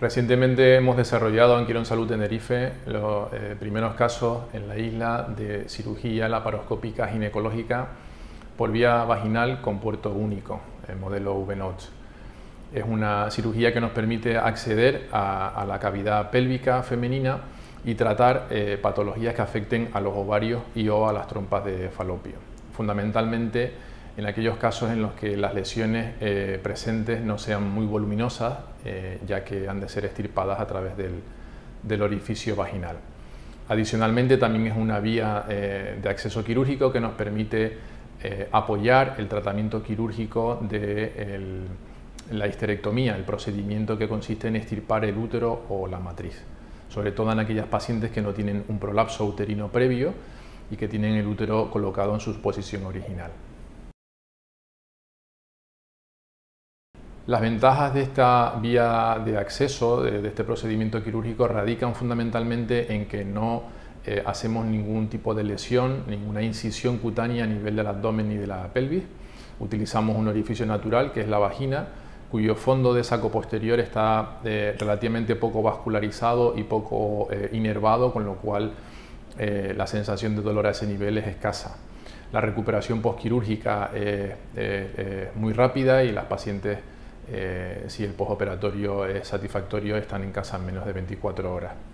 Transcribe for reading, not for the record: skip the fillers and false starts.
Recientemente hemos desarrollado en Quirónsalud Tenerife los primeros casos en la isla de cirugía laparoscópica ginecológica por vía vaginal con puerto único, el modelo V-Notch. Es una cirugía que nos permite acceder a la cavidad pélvica femenina y tratar patologías que afecten a los ovarios y/o a las trompas de falopio. Fundamentalmente en aquellos casos en los que las lesiones presentes no sean muy voluminosas, ya que han de ser extirpadas a través del orificio vaginal. Adicionalmente, también es una vía de acceso quirúrgico que nos permite apoyar el tratamiento quirúrgico de la histerectomía, el procedimiento que consiste en extirpar el útero o la matriz, sobre todo en aquellas pacientes que no tienen un prolapso uterino previo y que tienen el útero colocado en su posición original. Las ventajas de esta vía de acceso, de este procedimiento quirúrgico, radican fundamentalmente en que no hacemos ningún tipo de lesión, ninguna incisión cutánea a nivel del abdomen ni de la pelvis. Utilizamos un orificio natural, que es la vagina, cuyo fondo de saco posterior está relativamente poco vascularizado y poco inervado, con lo cual la sensación de dolor a ese nivel es escasa. La recuperación postquirúrgica es muy rápida y las pacientes, si el postoperatorio es satisfactorio, están en casa en menos de 24 horas.